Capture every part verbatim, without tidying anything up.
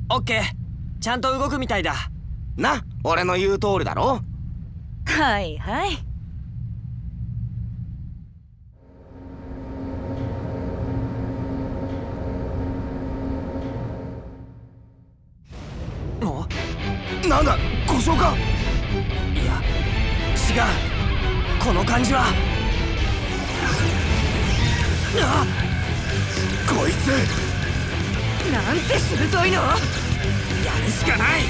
オッケー、ちゃんと動くみたいだな。俺の言う通りだろ。 はいはい。 お、 なんだ、故障か。 いや違う、この感じは。あっ、 こいつなんて鋭いの。 やるしかない。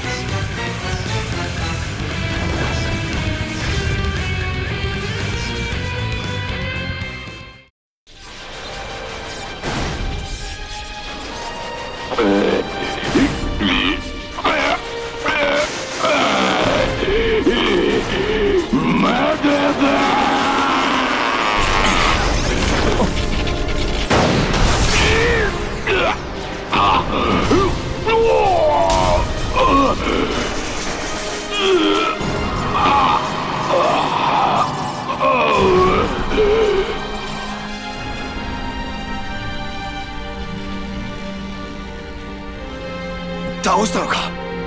まだだ。 倒したのか。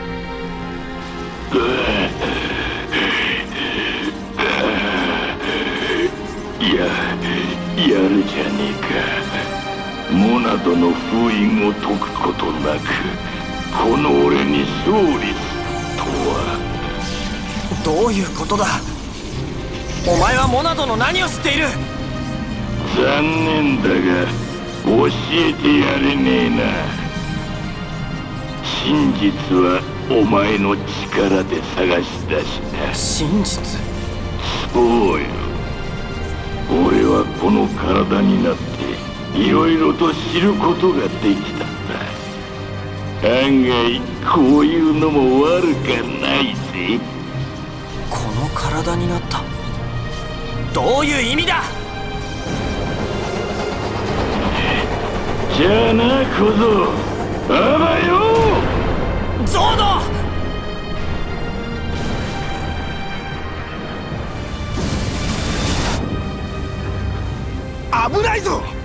いや、やるじゃねえか。モナドの封印を解くことなくこの俺に勝利とは。 どういうことだ。お前はモナドの何を知っている。 残念だが教えてやれねえな。真実はお前の力で探し出した。 真実。 そうよ。俺はこの体になっていろいろと知ることができたんだ。案外こういうのも悪かないぜ。 この体になった。どういう意味だ。 じゃあな小僧、あばよ。 ゾード。 危ないぞ。